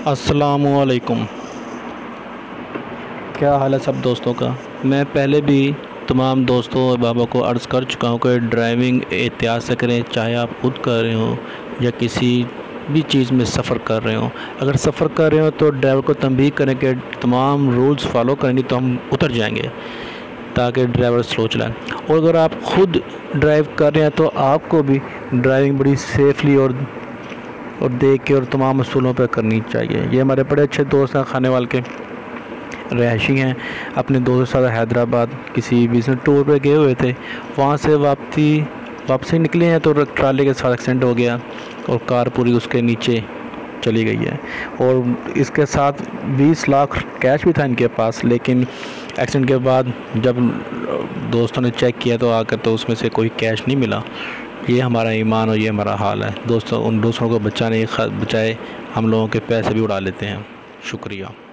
अस्सलामुअलैकुम। क्या हाल है सब दोस्तों का। मैं पहले भी तमाम दोस्तों और बाबा को अर्ज़ कर चुका हूँ कि ड्राइविंग एहतियात से करें, चाहे आप खुद कर रहे हो या किसी भी चीज़ में सफ़र कर रहे हो। अगर सफ़र कर रहे हो तो ड्राइवर को तंबीह करें कि तमाम रूल्स फॉलो करेंगे तो हम उतर जाएंगे, ताकि ड्राइवर स्लो चलाएं। और अगर आप ख़ुद ड्राइव कर रहे हैं तो आपको भी ड्राइविंग बड़ी सेफली और देख के और तमाम असूलों पर करनी चाहिए। ये हमारे बड़े अच्छे दोस्त हैं, खानेवाल के रहायशी हैं। अपने दोस्तों के साथ हैदराबाद किसी बिज़नेस टूर पे गए हुए थे। वहाँ से वापसी निकले हैं तो ट्राले के साथ एक्सीडेंट हो गया और कार पूरी उसके नीचे चली गई है। और इसके साथ 20 लाख कैश भी था इनके पास, लेकिन एक्सीडेंट के बाद जब दोस्तों ने चेक किया तो आकर तो उसमें से कोई कैश नहीं मिला। ये हमारा ईमान और ये हमारा हाल है दोस्तों। उन दूसरों को बचाए हम लोगों के पैसे भी उड़ा लेते हैं। शुक्रिया।